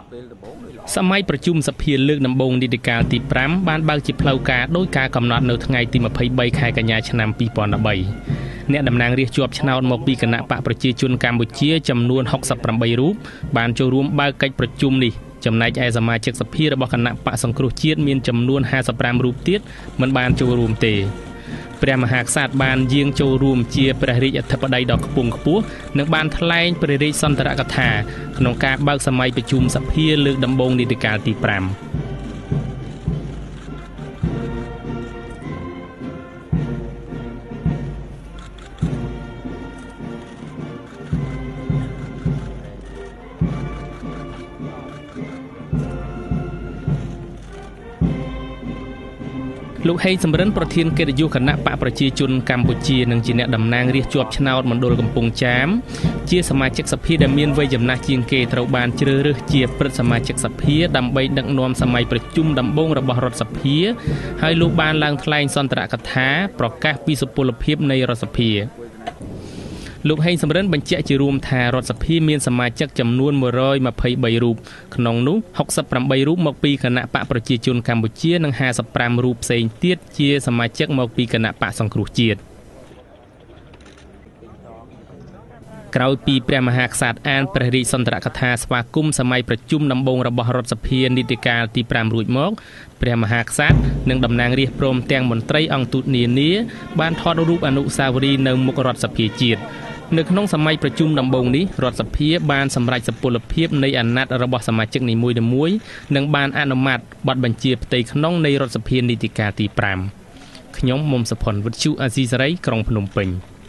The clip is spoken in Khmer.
សម័យប្រជុំសភាលើកដំបូងនីតិកាលទី 5 បានបើកជាផ្លូវការដោយការកំណត់នៅថ្ងៃទី 23 ខែកញ្ញាឆ្នាំ 2013 អ្នកតំណាងរាស្ត្រជាប់ឆ្នោតមកពីគណៈបកប្រជាជនកម្ពុជាចំនួន 68 រូបបានចូលរួមបើកកិច្ចប្រជុំនេះចំណែកឯសមាជិកសភារបស់គណៈបកសង្គ្រោះជាតិមានចំនួន 55 រូបទៀតមិនបានចូលរួមទេព្រះមហាក្សត្របានយាងចូលរួមជាព្រះរាជអធិបតីដ៏ខ្ពង់ខ្ពស់និងបានថ្លែងព្រះរាជសន្ទរកថាក្នុងការបើកសម័យប្រជុំសភាលើកដំបូងនីតិកាលទី 5លោកហេងសំរិនប្រធានកិត្តិយសគណៈបកប្រជាជនកម្ពុជានិងជាអ្នកតំណាងរាស្ត្រជាប់ឆ្នោតមណ្ឌលកំពង់ចាមជាសមាជិកសភាដែលមានវ័យចំណាស់ជាងគេត្រូវបានជ្រើសរើសជាព្រឹទ្ធសមាជិកសភាដើម្បីដឹកនាំសម័យប្រជុំដំបូងរបស់រដ្ឋសភាហើយលោកបានឡើងថ្លែងសន្ទរកថាប្រកាសពីសុពលភាពនៃរដ្ឋសភាលោកហេងសំរិនបញ្ជាក់ជារួមថារដ្ឋសភាមានសមាជិកចំនួន 123 រូបក្នុងនោះ 68 រូបមកពីគណៈបកប្រជាជនកម្ពុជានិង 55 រូបផ្សេងទៀតជាសមាជិកមកពីគណៈបកសង្គ្រោះជាតិក្រោយពីព្រះមហាក្សត្រអានព្រះរាជសន្ទរកថាស្វាគមន៍សម័យប្រជុំដំបូងរបស់រដ្ឋសភានីតិកាលទី 5 រួចមកព្រះមហាក្សត្រនិងតំណាងរាស្ត្រព្រមទាំងមន្ត្រីអង្គទូតនានាបានថតរូបអនុស្សាវរីយ៍នៅមុខរដ្ឋសភាជាតិនៅក្នុងសម័យប្រជុំដំបូងនេះរដ្ឋសភាបានសម្រេចសុពលភាពនៃអាណត្តិរបស់សមាជិកនីមួយៗនិងបានអនុម័តបទបញ្ជាផ្ទៃក្នុងនៃរដ្ឋសភានីតិកាលទី 5 ខ្ញុំមុំសុផុនវិទ្យុអាស៊ីសេរីក្រុងភ្នំពេញ